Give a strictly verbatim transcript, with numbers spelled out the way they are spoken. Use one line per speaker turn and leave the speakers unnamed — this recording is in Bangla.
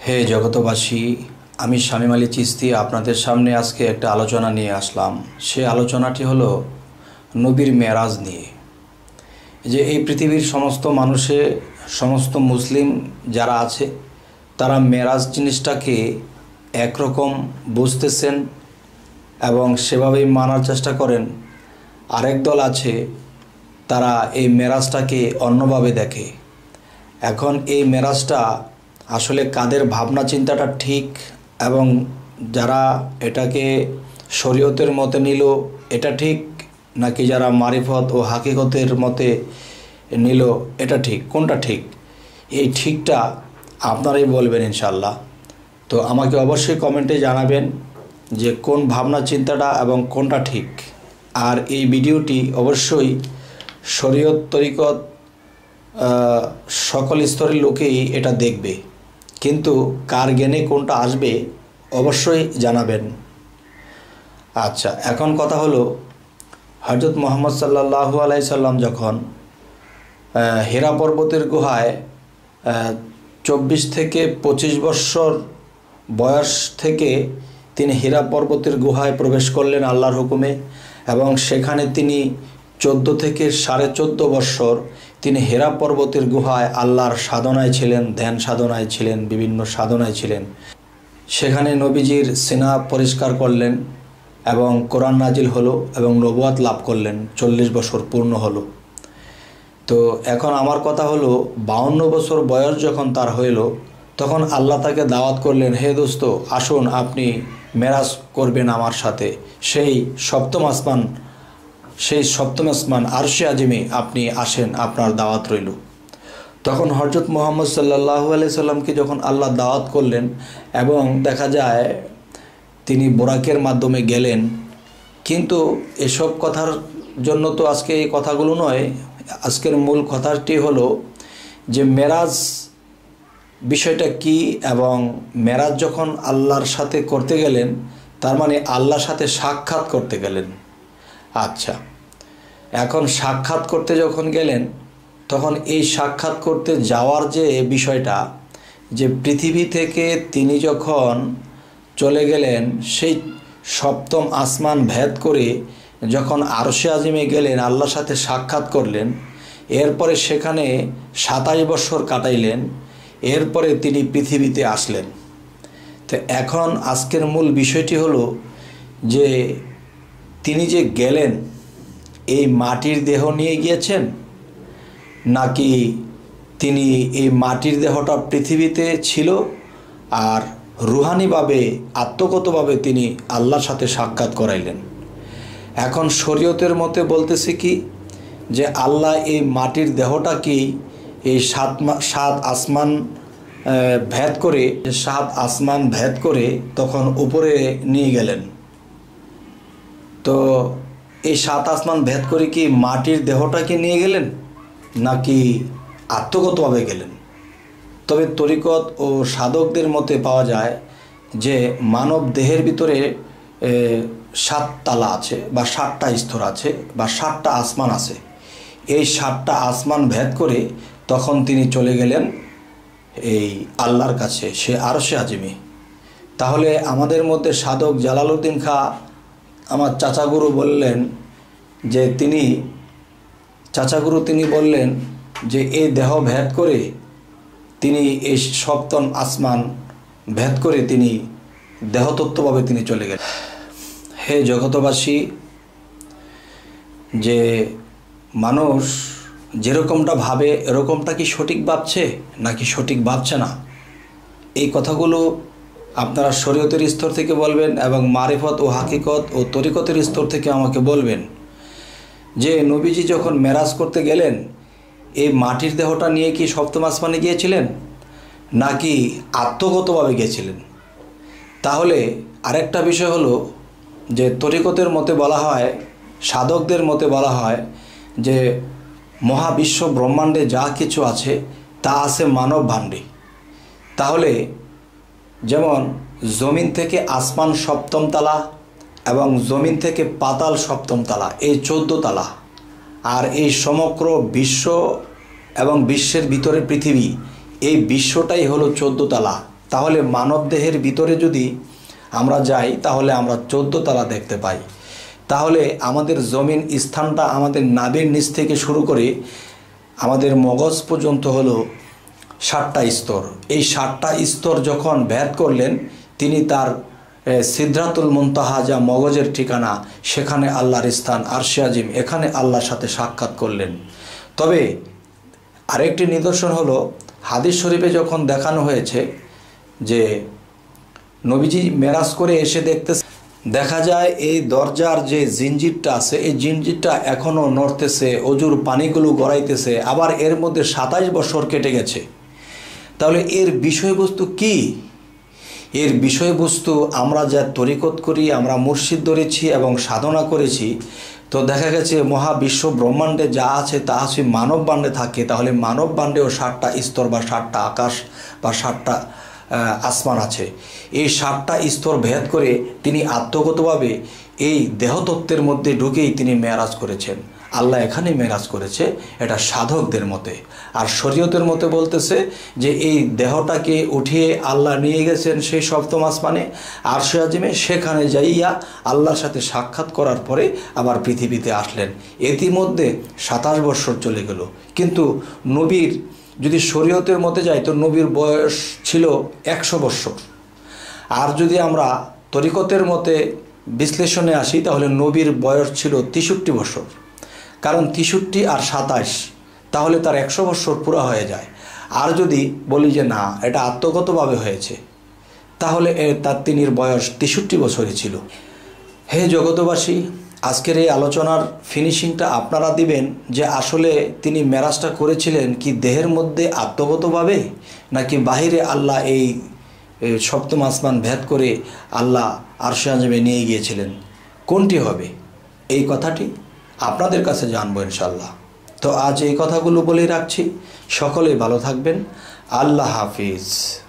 হে জগতবাসী, আমি শামীম আলী চিশতি আপনাদের সামনে আজকে একটা আলোচনা নিয়ে আসলাম। সে আলোচনাটি হলো নবীর মেরাজ নিয়ে। যে এই পৃথিবীর সমস্ত মানুষে সমস্ত মুসলিম যারা আছে তারা মেরাজ জিনিসটাকে একরকম বুঝতেছেন এবং সেভাবেই মানার চেষ্টা করেন। আরেক দল আছে তারা এই মেরাজটাকে অন্যভাবে দেখে। এখন এই মেরাজটা আসলে কাদের ভাবনা চিন্তাটা ঠিক এবং যারা এটাকে শরীয়তের মতে নিল এটা ঠিক, নাকি যারা মারিফত ও হাকিকতের মতে নিল এটা ঠিক, কোনটা ঠিক? এই ঠিকটা আপনারাই বলবেন ইনশাল্লাহ। তো আমাকে অবশ্যই কমেন্টে জানাবেন যে কোন ভাবনা চিন্তাটা এবং কোনটা ঠিক। আর এই ভিডিওটি অবশ্যই শরীয়ত তরিকত সকল স্তরের লোকেই এটা দেখবে, কিন্তু কার জ্ঞানে কোনটা আসবে অবশ্যই জানাবেন। আচ্ছা, এখন কথা হলো হযরত মুহাম্মদ সাল্লাল্লাহু আলাইহি সাল্লাম যখন হিরা পর্বতের গুহায় চব্বিশ থেকে পঁচিশ বৎসর বয়স থেকে তিনি হিরা পর্বতের গুহায় প্রবেশ করলেন আল্লাহর হুকুমে, এবং সেখানে তিনি চোদ্দো থেকে সাড়ে চোদ্দো বৎসর তিনি হিরা পর্বতের গুহায় আল্লাহর সাধনায় ছিলেন, ধ্যান সাধনায় ছিলেন, বিভিন্ন সাধনায় ছিলেন। সেখানে নবীজির সিনা পরিষ্কার করলেন এবং কোরআন নাজিল হলো এবং নবুয়াত লাভ করলেন, চল্লিশ বছর পূর্ণ হলো। তো এখন আমার কথা হলো বাউন্ন বছর বয়স যখন তার হইল তখন আল্লাহ তাকে দাওয়াত করলেন, হে দোস্ত আসুন আপনি মেরাজ করবেন আমার সাথে, সেই সপ্তম আসমান সেই সপ্তম আসমান আরশে আজিমে আপনি আসেন, আপনার দাওয়াত রইল। তখন হযরত মুহাম্মদ সাল্লাল্লাহু আলাইহি সাল্লামকে যখন আল্লাহ দাওয়াত করলেন এবং দেখা যায় তিনি বোরাকের মাধ্যমে গেলেন, কিন্তু এসব কথার জন্য তো আজকে এই কথাগুলো নয়। আজকের মূল কথাটি হলো যে মেরাজ বিষয়টা কি, এবং মেরাজ যখন আল্লাহর সাথে করতে গেলেন তার মানে আল্লাহর সাথে সাক্ষাৎ করতে গেলেন। আচ্ছা, এখন সাক্ষাৎ করতে যখন গেলেন তখন এই সাক্ষাৎ করতে যাওয়ার যে বিষয়টা, যে পৃথিবী থেকে তিনি যখন চলে গেলেন সেই সপ্তম আসমান ভেদ করে যখন আরশে আজিমে গেলেন, আল্লাহর সাথে সাক্ষাৎ করলেন, এরপরে সেখানে সাতাশ বছর কাটাইলেন, এরপরে তিনি পৃথিবীতে আসলেন। তো এখন আজকের মূল বিষয়টি হলো যে তিনি যে গেলেন এই মাটির দেহ নিয়ে গিয়েছেন, নাকি তিনি এই মাটির দেহটা পৃথিবীতে ছিল আর রুহানিভাবে আত্মগতভাবে তিনি আল্লাহর সাথে সাক্ষাৎ করাইলেন। এখন শরীয়তের মতে বলতেছে কি যে আল্লাহ এই মাটির দেহটা কি এই সাত সাত আসমান ভেদ করে সাত আসমান ভেদ করে তখন উপরে নিয়ে গেলেন। তো এই সাত আসমান ভেদ করে কি মাটির দেহটাকে নিয়ে গেলেন নাকি আত্মগতভাবে গেলেন? তবে তরিকত ও সাধকদের মতে পাওয়া যায় যে মানব দেহের ভিতরে সাত তালা আছে বা সাতটা স্তর আছে বা সাতটা আসমান আছে। এই সাতটা আসমান ভেদ করে তখন তিনি চলে গেলেন এই আল্লাহর কাছে, সে আরশে আজিমে। তাহলে আমাদের মধ্যে সাধক জালালউদ্দিন খাঁ আমার চাচাগুরু বললেন যে তিনি চাচাগুরু তিনি বললেন যে এই দেহ ভেদ করে তিনি এই সপ্তম আসমান ভেদ করে তিনি দেহতত্ত্বভাবে তিনি চলে গেলেন। হে জগতবাসী, যে মানুষ যেরকমটা ভাবে এরকমটা কি সঠিক ভাবছে নাকি সঠিক ভাবছে না, এই কথাগুলো আপনারা শরীয়তের স্তর থেকে বলবেন এবং মারিফত ও হাকিকত ও তরিকতের স্তর থেকে আমাকে বলবেন যে নবীজি যখন মেরাজ করতে গেলেন এই মাটির দেহটা নিয়ে কি সপ্তম আসমানে গিয়েছিলেন নাকি আত্মগতভাবে গিয়েছিলেন? তাহলে আরেকটা বিষয় হলো যে তরিকতের মতে বলা হয়, সাধকদের মতে বলা হয় যে মহাবিশ্ব ব্রহ্মাণ্ডে যা কিছু আছে তা আছে মানব ভাণ্ডে। তাহলে যেমন জমিন থেকে আসমান সপ্তম তালা এবং জমিন থেকে পাতাল সপ্তম তালা, এই চোদ্দো তালা, আর এই সমগ্র বিশ্ব এবং বিশ্বের ভিতরে পৃথিবী, এই বিশ্বটাই হলো চোদ্দো তালা। তাহলে মানব দেহের ভিতরে যদি আমরা যাই তাহলে আমরা চোদ্দ তলা দেখতে পাই। তাহলে আমাদের জমিন স্থানটা আমাদের নাভির নিচ থেকে শুরু করে আমাদের মগজ পর্যন্ত হলো ষাটটা স্তর। এই ষাটটা স্তর যখন ভেদ করলেন, তিনি তার সিদরাতুল মুনতাহা, যা মগজের ঠিকানা, সেখানে আল্লাহর স্থান আরশে আজিম, এখানে আল্লাহর সাথে সাক্ষাৎ করলেন। তবে আরেকটি নিদর্শন হলো হাদিস শরীফে যখন দেখানো হয়েছে যে নবীজি মেরাজ করে এসে দেখতে দেখা যায় এই দরজার যে জিঞ্জিরটা আছে, এই জিঞ্জিরটা এখনও নড়তেছে, অজুর পানিগুলো গড়াইতেছে, আবার এর মধ্যে সাতাইশ বছর কেটে গেছে। তাহলে এর বিষয়বস্তু কি? এর বিষয়বস্তু আমরা যা তরিকত করি, আমরা মুর্শিদ ধরেছি এবং সাধনা করেছি, তো দেখা গেছে মহাবিশ্ব ব্রহ্মাণ্ডে যা আছে তা আছে মানব বাণ্ডে থাকে। তাহলে মানব বাণ্ডেও ষাটটা স্তর বা ষাটটা আকাশ বা ষাটটা আসমান আছে। এই ষাটটা স্তর ভেদ করে তিনি আত্মগতভাবে এই দেহতত্ত্বের মধ্যে ঢুকেই তিনি মেরাজ করেছেন। আল্লাহ এখানে মেরাজ করেছে, এটা সাধকদের মতে। আর শরীয়তের মতে বলতেছে যে এই দেহটাকে উঠিয়ে আল্লাহ নিয়ে গেছেন সেই সপ্তম আসমানে আরশে আজিমে, সেখানে যাইয়া আল্লাহর সাথে সাক্ষাৎ করার পরে আবার পৃথিবীতে আসলেন। ইতিমধ্যে সাতাশ বৎসর চলে গেল। কিন্তু নবীর যদি শরীয়তের মতে যাই তো নবীর বয়স ছিল একশো বৎসর। আর যদি আমরা তরিকতের মতে বিশ্লেষণে আসি তাহলে নবীর বয়স ছিল তেষট্টি বৎসর। কারণ তেষট্টি আর সাতাশ, তাহলে তার একশো বৎসর পুরো হয়ে যায়। আর যদি বলি যে না, এটা আত্মগতভাবে হয়েছে, তাহলে তার তিনির বয়স তেষট্টি বছরই ছিল। হে জগতবাসী, আজকের এই আলোচনার ফিনিশিংটা আপনারা দিবেন যে আসলে তিনি মেরাজটা করেছিলেন কি দেহের মধ্যে আত্মগতভাবে, নাকি বাহিরে আল্লাহ এই সপ্তম আসমান ভেদ করে আল্লাহ আরশে আজিমে নিয়ে গিয়েছিলেন? কোনটি হবে? এই কথাটি আপনাদের কাছে জানবো ইনশাল্লাহ। তো আজ এই কথাগুলো বলেই রাখছি। সকলেই ভালো থাকবেন। আল্লাহ হাফিজ।